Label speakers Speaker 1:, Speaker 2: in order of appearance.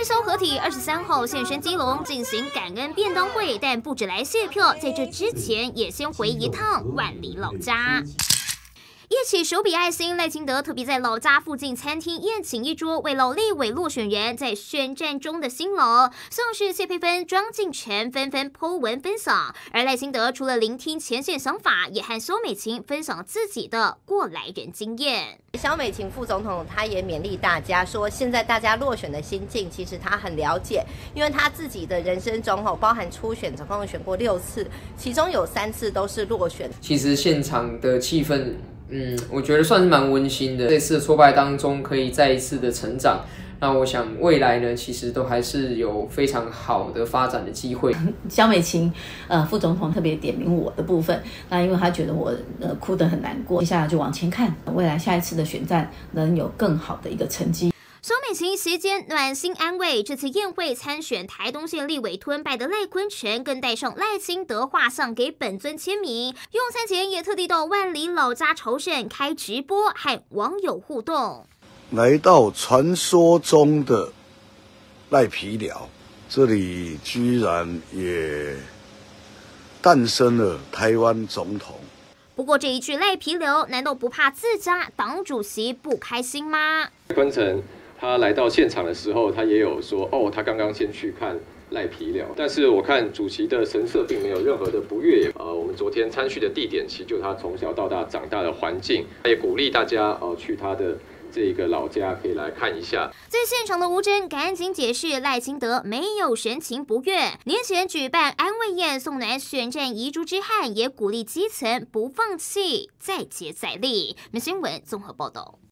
Speaker 1: 赖萧合体23号现身基隆进行感恩便当会，但不止来谢票，在这之前也先回一趟万里老家。 一起手比爱心，赖清德特别在老家附近餐厅宴请一桌为老立委落选人在选战中的辛劳，像是谢佩芬、庄敬诚纷纷 po 文分享。而赖清德除了聆听前线想法，也和萧美琴分享自己的过来人经验。
Speaker 2: 萧美琴副总统他也勉励大家说，现在大家落选的心境，其实他很了解，因为他自己的人生中包含初选，总共选过6次，其中有3次都是落选。
Speaker 3: 其实现场的气氛。 我觉得算是蛮温馨的。这次的挫败当中，可以再一次的成长。那我想未来呢，其实都还是有非常好的发展的机会。
Speaker 4: 萧美琴副总统特别点名我的部分，那因为他觉得我哭得很难过，接下来就往前看，未来下一次的选战能有更好的一个成绩。
Speaker 1: 萧美琴席间暖心安慰，这次宴会参选台东县立委吞败的赖坤城，更带上赖清德画像给本尊签名。用餐前也特地到万里老家朝圣，开直播和网友互动。
Speaker 5: 来到传说中的赖皮寮，这里居然也诞生了台湾总统。
Speaker 1: 不过这一句赖皮寮，难道不怕自家党主席不开心吗？
Speaker 6: 坤城。 他来到现场的时候，他也有说，他刚刚先去看赖皮寮，但是我看主席的神色并没有任何的不悦。我们昨天参叙的地点，其实就是他从小到大长大的环境，也鼓励大家去他的这个老家可以来看一下。
Speaker 1: 在现场的吴峥赶紧解释，赖清德没有神情不悦。年前举办安慰宴送南选战遗珠之憾，也鼓励基层不放弃，再接再厉。新闻综合报道。